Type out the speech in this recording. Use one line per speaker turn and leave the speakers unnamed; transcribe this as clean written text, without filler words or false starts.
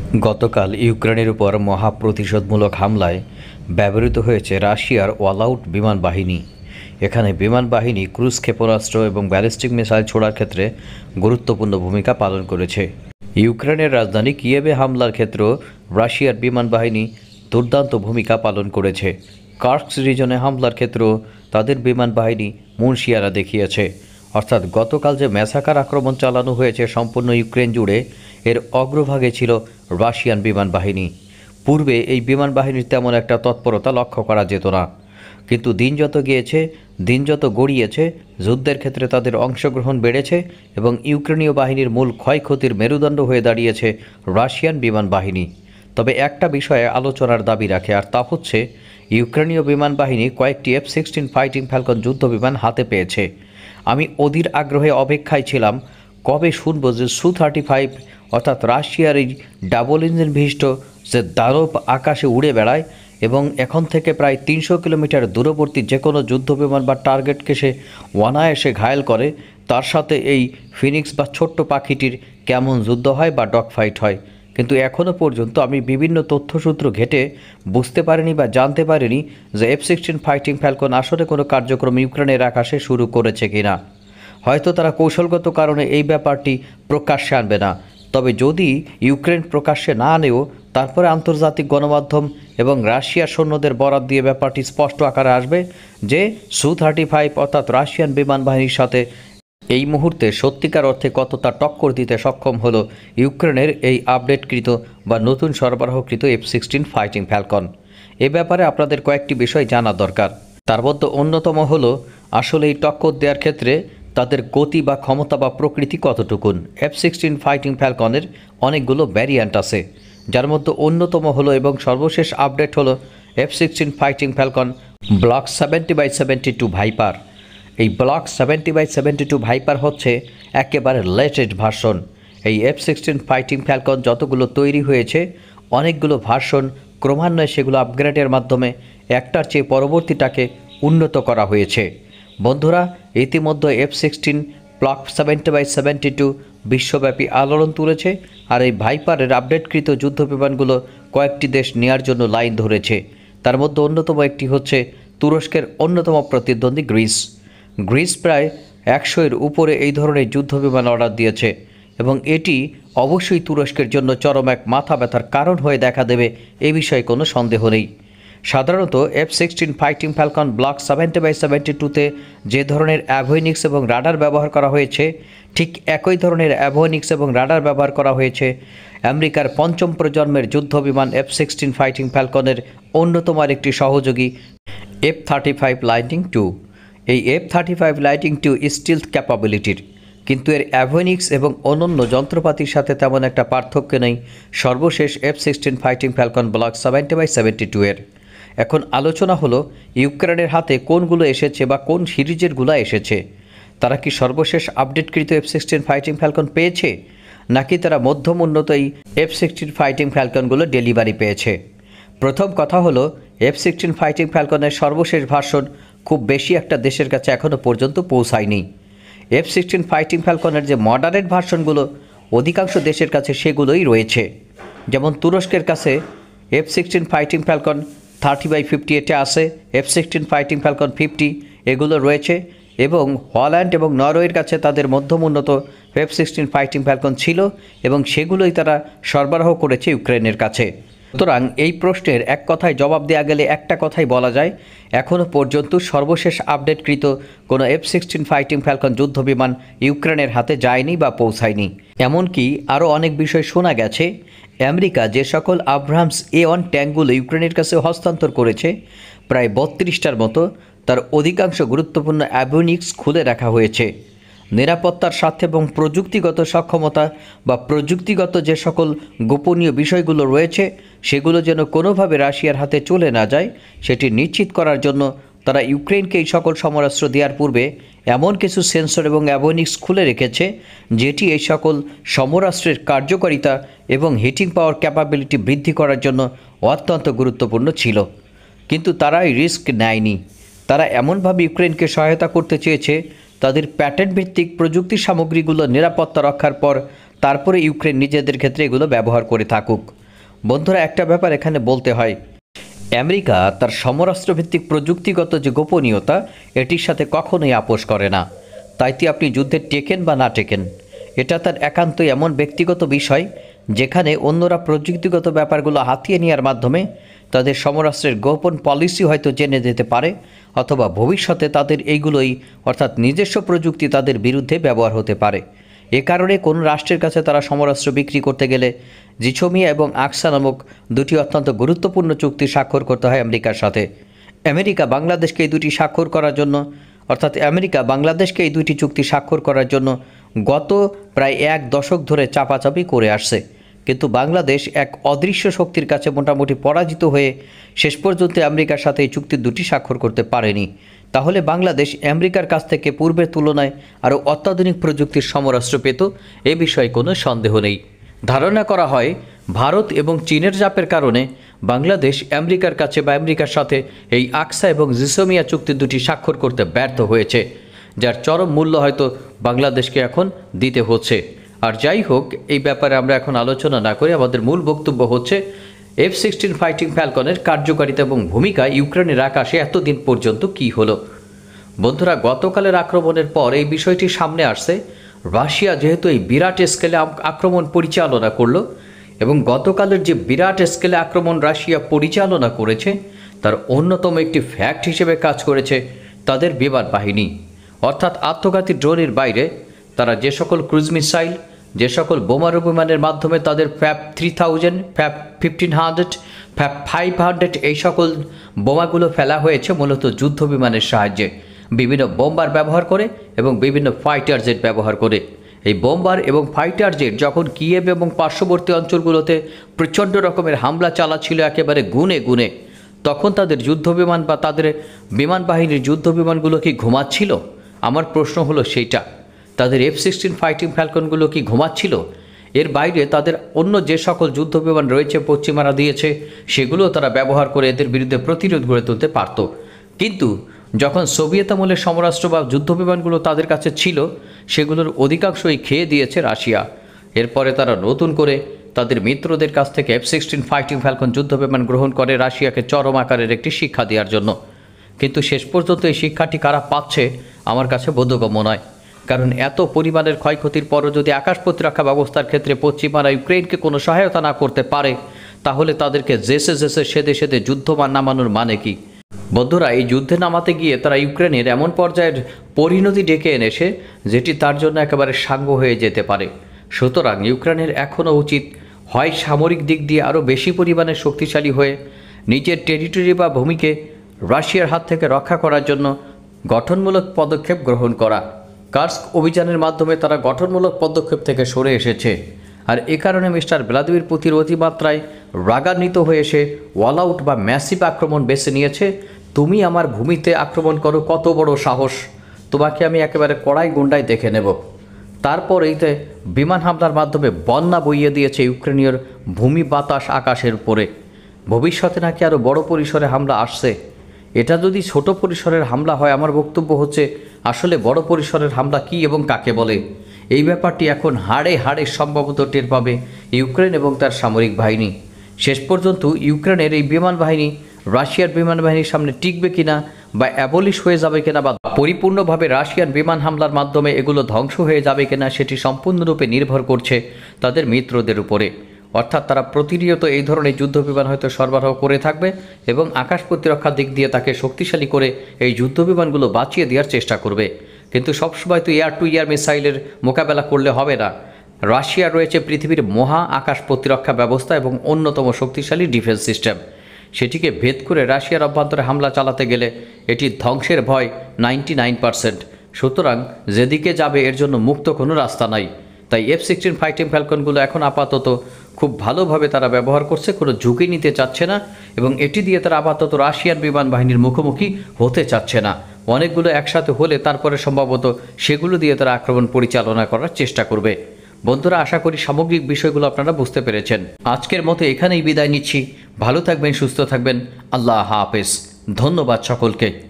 গতকাল ইউক্রেনের উপর মহাপ্রতিশোধমূলক হামলায় ব্যবহৃত হয়েছে রাশিয়ার অল আউট বিমান বাহিনী। এখানে বিমান বাহিনী ক্রুজ ক্ষেপণাস্ত্র এবং ব্যালিস্টিক মিসাইল ছোড়ার ক্ষেত্রে গুরুত্বপূর্ণ ভূমিকা পালন করেছে। ইউক্রেনের রাজধানী কিয়েভে হামলার ক্ষেত্রেও রাশিয়ার বিমান বাহিনী দুর্দান্ত ভূমিকা পালন করেছে। কার্স্ক রিজনে হামলার ক্ষেত্রেও তাদের বিমান বাহিনী মুনশিয়ানা দেখিয়েছে। অর্থাৎ গতকাল যে ম্যাসাকার আক্রমণ চালানো হয়েছে সম্পূর্ণ ইউক্রেন জুড়ে, এর অগ্রভাগে ছিল রাশিয়ান বিমান বাহিনী। পূর্বে এই বিমান বাহিনীর তেমন একটা তৎপরতা লক্ষ্য করা যেত না, কিন্তু দিন যত গিয়েছে, দিন যত গড়িয়েছে, যুদ্ধের ক্ষেত্রে তাদের অংশগ্রহণ বেড়েছে এবং ইউক্রেনীয় বাহিনীর মূল ক্ষয়ক্ষতির মেরুদণ্ড হয়ে দাঁড়িয়েছে রাশিয়ান বিমান বাহিনী। তবে একটা বিষয়ে আলোচনার দাবি রাখে, আর তা হচ্ছে ইউক্রেনীয় বিমান বাহিনী কয়েকটি F-16 ফাইটিং ফ্যালকন যুদ্ধ বিমান হাতে পেয়েছে। আমি অধীর আগ্রহে অপেক্ষায় ছিলাম কবে শুনব যে Su-35 অর্থাৎ রাশিয়ার এই ডাবল ইঞ্জিন বিশিষ্ট যে দানব আকাশে উড়ে বেড়ায় এবং এখন থেকে প্রায় 300 কিলোমিটার দূরবর্তী যে কোনো যুদ্ধবিমান বা টার্গেটকে সে অনায়াসে ঘায়েল করে, তার সাথে এই ফিনিক্স বা ছোট্ট পাখিটির কেমন যুদ্ধ হয় বা ডগ ফাইট হয়। কিন্তু এখনও পর্যন্ত আমি বিভিন্ন তথ্যসূত্র ঘেটে বুঝতে পারিনি বা জানতে পারিনি যে F-16 ফাইটিং ফ্যালকন আসলে কোনো কার্যক্রম ইউক্রেনের আকাশে শুরু করেছে কিনা। হয়তো তারা কৌশলগত কারণে এই ব্যাপারটি প্রকাশ্যে আনবে না, তবে যদি ইউক্রেন প্রকাশ্যে না আনেও তারপরে আন্তর্জাতিক গণমাধ্যম এবং রাশিয়ার সৈন্যদের বরাত দিয়ে ব্যাপারটি স্পষ্ট আকারে আসবে যে Su-35 অর্থাৎ রাশিয়ান বিমান বাহিনীর সাথে এই মুহূর্তে সত্যিকার অর্থে কতটা টক্কর দিতে সক্ষম হলো ইউক্রেনের এই আপডেটকৃত বা নতুন সরবরাহকৃত F-16 ফাইটিং ফ্যালকন। এ ব্যাপারে আপনাদের কয়েকটি বিষয় জানা দরকার। তার মধ্যে অন্যতম হলো আসলে এই টক্কর দেওয়ার ক্ষেত্রে তাদের গতি বা ক্ষমতা বা প্রকৃতি কতটুকুন। F-16 ফাইটিং ফ্যালকনের অনেকগুলো ভ্যারিয়েন্ট আছে, যার মধ্যে অন্যতম হলো এবং সর্বশেষ আপডেট হলো F-16 fighting falcon block 70/72 viper. এই ব্লক 70/72 ভাইপার হচ্ছে একেবারে লেটেস্ট ভার্সন। এই F-16 ফাইটিং ফ্যালকন যতগুলো তৈরি হয়েছে, অনেকগুলো ভার্সন ক্রমান্বয়ে সেগুলো আপগ্রেডের মাধ্যমে একটার চেয়ে পরবর্তীটাকে উন্নত করা হয়েছে। বন্ধুরা, ইতিমধ্যে F-16 ব্লক 70/72 বিশ্বব্যাপী আলোড়ন তুলেছে, আর এই ভাইপারের আপডেটকৃত যুদ্ধবিমানগুলো কয়েকটি দেশ নেয়ার জন্য লাইন ধরেছে। তার মধ্যে অন্যতম একটি হচ্ছে তুরস্কের অন্যতম প্রতিদ্বন্দ্বী গ্রিস। গ্রিস প্রায় 100-এর উপরে এই ধরনের যুদ্ধবিমান অর্ডার দিয়েছে এবং এটি অবশ্যই তুরস্কের জন্য চরম এক মাথা ব্যথার কারণ হয়ে দেখা দেবে, এ বিষয়ে কোনো সন্দেহ নেই। সাধারণত F-16 ফাইটিং ফ্যালকন ব্লক 70/72-তে যে ধরনের অ্যাভিওনিক্স এবং রাডার ব্যবহার করা হয়েছে, ঠিক একই ধরনের অ্যাভিওনিক্স এবং রাডার ব্যবহার করা হয়েছে আমেরিকার পঞ্চম প্রজন্মের যুদ্ধবিমান F-16 ফাইটিং ফ্যালকনের অন্যতম আরেকটি সহযোগী F-35 লাইটনিং II। এই F-35 লাইটনিং II স্টিলথ ক্যাপাবিলিটির, কিন্তু এর অ্যাভিওনিক্স এবং অন্যান্য যন্ত্রপাতির সাথে তেমন একটা পার্থক্য নেই সর্বশেষ F-16 ফাইটিং ফ্যালকন ব্লক 70/72-এর। এখন আলোচনা হলো ইউক্রেনের হাতে কোনগুলো এসেছে বা কোন সিরিজেরগুলো এসেছে। তারা কি সর্বশেষ আপডেটকৃত F-16 ফাইটিং ফ্যালকন পেয়েছে, নাকি তারা মধ্যম উন্নত এই F-16 ফাইটিং ফ্যালকনগুলো ডেলিভারি পেয়েছে? প্রথম কথা হলো F-16 ফাইটিং ফ্যালকনের সর্বশেষ ভার্সন খুব বেশি একটা দেশের কাছে এখনও পর্যন্ত পৌঁছায়নি। F-16 ফাইটিং ফ্যালকনের যে মডারেট ভার্সনগুলো অধিকাংশ দেশের কাছে সেগুলোই রয়েছে। যেমন তুরস্কের কাছে F-16 ফাইটিং ফ্যালকন 30/58 আছে, F-16 ফাইটিং ফ্যালকন 50 এগুলো রয়েছে, এবং হল্যান্ড এবং নরওয়ের কাছে তাদের মধ্যম উন্নত F-16 ফাইটিং ফ্যালকন ছিল এবং সেগুলোই তারা সরবরাহ করেছে ইউক্রেনের কাছে। সুতরাং এই প্রশ্নের এক কথায় জবাব দেওয়া গেলে একটা কথাই বলা যায়, এখনও পর্যন্ত সর্বশেষ আপডেটকৃত কোনো F-16 ফাইটিং ফ্যালকন যুদ্ধবিমান ইউক্রেনের হাতে যায়নি বা পৌঁছায়নি। এমনকি আরও অনেক বিষয় শোনা গেছে, আমেরিকা যে সকল আব্রাহামস A1 ট্যাঙ্কগুলো ইউক্রেনের কাছে হস্তান্তর করেছে, প্রায় 32টার মতো, তার অধিকাংশ গুরুত্বপূর্ণ অ্যাভিওনিক্স খুলে রাখা হয়েছে। নিরাপত্তার স্বার্থে এবং প্রযুক্তিগত সক্ষমতা বা প্রযুক্তিগত যে সকল গোপনীয় বিষয়গুলো রয়েছে, সেগুলো যেন কোনোভাবে রাশিয়ার হাতে চলে না যায়, সেটি নিশ্চিত করার জন্য তারা ইউক্রেনকে এই সকল সমরাস্ত্র দেওয়ার পূর্বে এমন কিছু সেন্সর এবং অ্যাভিওনিক্স খুলে রেখেছে, যেটি এই সকল সমরাস্ত্রের কার্যকারিতা এবং হিটিং পাওয়ার ক্যাপাবিলিটি বৃদ্ধি করার জন্য অত্যন্ত গুরুত্বপূর্ণ ছিল। কিন্তু তারা এই রিস্ক নেয়নি। তারা এমনভাবে ইউক্রেনকে সহায়তা করতে চেয়েছে তাদের প্যাটেন্ট ভিত্তিক প্রযুক্তি সামগ্রীগুলো নিরাপত্তা রক্ষার পর তারপরে ইউক্রেন নিজেদের ক্ষেত্রে এগুলো ব্যবহার করে থাকুক। বন্ধুরা, একটা ব্যাপার এখানে বলতে হয়, আমেরিকা তার সমরাস্ত্রভিত্তিক প্রযুক্তিগত যে গোপনীয়তা এটির সাথে কখনোই আপোষ করে না। তাইতে আপনি যুদ্ধে টেকেন বা না টেকেন, এটা তার একান্তই এমন ব্যক্তিগত বিষয় যেখানে অন্যরা প্রযুক্তিগত ব্যাপারগুলো হাতিয়ে নেওয়ার মাধ্যমে তাদের সমরাস্ত্রের গোপন পলিসি হয়তো জেনে যেতে পারে, অথবা ভবিষ্যতে তাদের এইগুলোই অর্থাৎ নিজস্ব প্রযুক্তি তাদের বিরুদ্ধে ব্যবহার হতে পারে। এ কারণে কোনো রাষ্ট্রের কাছে তারা সমরাস্ত্র বিক্রি করতে গেলে জিছোমিয়া এবং আকসা নামক দুটি অত্যন্ত গুরুত্বপূর্ণ চুক্তি স্বাক্ষর করতে হয় আমেরিকার সাথে। আমেরিকা বাংলাদেশকে এই দুটি স্বাক্ষর করার জন্য আমেরিকা বাংলাদেশকে এই দুটি চুক্তি স্বাক্ষর করার জন্য গত প্রায় 1 দশক ধরে চাপাচাপি করে আসছে, কিন্তু বাংলাদেশ এক অদৃশ্য শক্তির কাছে মোটামুটি পরাজিত হয়ে শেষ পর্যন্ত আমেরিকার সাথে এই চুক্তি দুটি স্বাক্ষর করতে পারেনি। তাহলে বাংলাদেশ আমেরিকার কাছ থেকে পূর্বের তুলনায় আরও অত্যাধুনিক প্রযুক্তির সমরাস্ত্র পেত, এ বিষয়ে কোনো সন্দেহ নেই। ধারণা করা হয় ভারত এবং চীনের চাপের কারণে বাংলাদেশ আমেরিকার কাছে বা আমেরিকার সাথে এই আকসা এবং জিসোমিয়া চুক্তি দুটি স্বাক্ষর করতে ব্যর্থ হয়েছে, যার চরম মূল্য হয়তো বাংলাদেশকে এখন দিতে হচ্ছে। আর যাই হোক, এই ব্যাপারে আমরা এখন আলোচনা না করে আমাদের মূল বক্তব্য হচ্ছে F-16 ফাইটিং ফ্যালকনের কার্যকারিতা এবং ভূমিকা ইউক্রেনের আকাশে এতদিন পর্যন্ত কী হলো। বন্ধুরা, গতকালের আক্রমণের পর এই বিষয়টি সামনে আসছে। রাশিয়া যেহেতু এই বিরাট স্কেলে আক্রমণ পরিচালনা করলো, এবং গতকালের যে বিরাট স্কেলে আক্রমণ রাশিয়া পরিচালনা করেছে তার অন্যতম একটি ফ্যাক্ট হিসেবে কাজ করেছে তাদের বিমান বাহিনী। অর্থাৎ আত্মঘাতী ড্রোনের বাইরে তারা যে সকল ক্রুজ মিসাইল, যে সকল বোমারু বিমানের মাধ্যমে তাদের FAB 3000, FAB 1500, FAB 500 এই সকল বোমাগুলো ফেলা হয়েছে মূলত যুদ্ধ বিমানের সাহায্যে, বিভিন্ন বোম্বার ব্যবহার করে এবং বিভিন্ন ফাইটার জেট ব্যবহার করে। এই বোম্বার এবং ফাইটার জেট যখন কিয়েভ এবং পার্শ্ববর্তী অঞ্চলগুলোতে প্রচণ্ড রকমের হামলা চালাচ্ছিল একেবারে গুনে গুনে, তখন তাদের যুদ্ধ বিমান বা তাদের বিমান বাহিনীর যুদ্ধ বিমানগুলো কি ঘুমাচ্ছিল? আমার প্রশ্ন হলো সেইটা। তাদের F-16 ফাইটিং ফ্যালকনগুলো কি ঘুমাচ্ছিল? এর বাইরে তাদের অন্য যে সকল যুদ্ধ বিমান রয়েছে পশ্চিমারা দিয়েছে, সেগুলো তারা ব্যবহার করে এদের বিরুদ্ধে প্রতিরোধ গড়ে তুলতে পারত। কিন্তু যখন সোভিয়েত আমলের সমরাস্ত্র বা যুদ্ধ বিমানগুলো তাদের কাছে ছিল, সেগুলোর অধিকাংশই খেয়ে দিয়েছে রাশিয়া। এরপরে তারা নতুন করে তাদের মিত্রদের কাছ থেকে F-16 ফাইটিং ফ্যালকন যুদ্ধ বিমান গ্রহণ করে রাশিয়াকে চরম আকারের একটি শিক্ষা দেওয়ার জন্য। কিন্তু শেষ পর্যন্ত এই শিক্ষাটি কারা পাচ্ছে আমার কাছে বোধগম্য নয়। কারণ এত পরিমাণের ক্ষয়ক্ষতির পরও যদি আকাশ প্রতিরক্ষা ব্যবস্থার ক্ষেত্রে পশ্চিমারা ইউক্রেনকে কোনো সহায়তা না করতে পারে, তাহলে তাদেরকে জেসে সেদে সেদে যুদ্ধ নামানোর মানে কি? বন্ধুরা, এই যুদ্ধে নামাতে গিয়ে তারা ইউক্রেনের এমন পর্যায়ের পরিণতি ডেকে এনেছে যেটি তার জন্য একেবারে সাঙ্গ হয়ে যেতে পারে। সুতরাং ইউক্রেনের এখনও উচিত হয় সামরিক দিক দিয়ে আরও বেশি পরিমাণে শক্তিশালী হয়ে নিজের টেরিটরি বা ভূমিকে রাশিয়ার হাত থেকে রক্ষা করার জন্য গঠনমূলক পদক্ষেপ গ্রহণ করা। কার্স্ক অভিযানের মাধ্যমে তারা গঠনমূলক পদক্ষেপ থেকে সরে এসেছে, আর এ কারণে মিস্টার ভ্লাদিমির পুতিন অতিমাত্রায় রাগান্বিত হয়ে এসে অল আউট বা ম্যাসিভ আক্রমণ বেছে নিয়েছে। তুমি আমার ভূমিতে আক্রমণ করো, কত বড় সাহস, তোমাকে আমি একেবারে কড়াই গুন্ডায় দেখে নেব। তারপর এইতে বিমান হামলার মাধ্যমে বন্যা বইয়ে দিয়েছে ইউক্রেনীয় ভূমি, বাতাস, আকাশের উপরে। ভবিষ্যতে নাকি আরও বড় পরিসরে হামলা আসছে। এটা যদি ছোট পরিসরের হামলা হয়, আমার বক্তব্য হচ্ছে আসলে বড় পরিসরের হামলা কী এবং কাকে বলে, এই ব্যাপারটি এখন হাড়ে হাড়ে সম্ভবত টের পাবে ইউক্রেন এবং তার সামরিক বাহিনী। শেষ পর্যন্ত ইউক্রেনের এই বিমান বাহিনী রাশিয়ার বিমান বাহিনীর সামনে টিকবে কিনা, বা অ্যাবলিশ হয়ে যাবে কিনা, বা পরিপূর্ণভাবে রাশিয়ান বিমান হামলার মাধ্যমে এগুলো ধ্বংস হয়ে যাবে কিনা, সেটি সম্পূর্ণরূপে নির্ভর করছে তাদের মিত্রদের উপরে। অর্থাৎ তারা প্রতিনিয়ত এই ধরনের যুদ্ধ বিমান হয়তো সরবরাহ করে থাকবে এবং আকাশ প্রতিরক্ষার দিক দিয়ে তাকে শক্তিশালী করে এই যুদ্ধ বিমানগুলো বাঁচিয়ে দেওয়ার চেষ্টা করবে। কিন্তু সবসময় তো এয়ার টু এয়ার মিসাইলের মোকাবেলা করলে হবে না। রাশিয়া রয়েছে পৃথিবীর মহা আকাশ প্রতিরক্ষা ব্যবস্থা এবং অন্যতম শক্তিশালী ডিফেন্স সিস্টেম। সেটিকে ভেদ করে রাশিয়ার অভ্যন্তরে হামলা চালাতে গেলে এটি ধ্বংসের ভয় 99%। সুতরাং যেদিকে যাবে এর জন্য মুক্ত কোনো রাস্তা নাই। তাই F-16 ফাইটিং ফ্যালকনগুলো এখন আপাতত খুব ভালোভাবে তারা ব্যবহার করছে, কোনো ঝুঁকি নিতে চাচ্ছে না, এবং এটি দিয়ে তারা আপাতত রাশিয়ান বিমান বাহিনীর মুখোমুখি হতে চাচ্ছে না। অনেকগুলো একসাথে হলে তারপরে সম্ভবত সেগুলো দিয়ে তারা আক্রমণ পরিচালনা করার চেষ্টা করবে। বন্ধুরা, আশা করি সামগ্রিক বিষয়গুলো আপনারা বুঝতে পেরেছেন। আজকের মতো এখানেই বিদায় নিচ্ছি। ভালো থাকবেন, সুস্থ থাকবেন। আল্লাহ হাফেজ। ধন্যবাদ সকলকে।